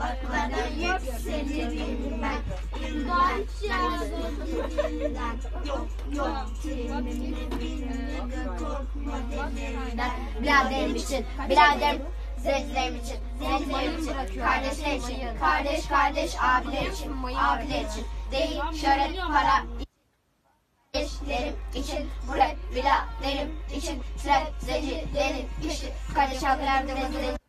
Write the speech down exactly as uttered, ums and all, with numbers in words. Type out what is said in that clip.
Dağlara yükselirim ben. İmdat yazılımından. Yok yok trimimden. Korkma demirinden. Biraderim için, biraderim. Zeytlerim için, zeytlerim için, kardeşler için, kardeş kardeş abiler için, abiler için, değil şöhret para eşlerim için, bu rap biraderim için, trap zecilerim için, kardeş abiler de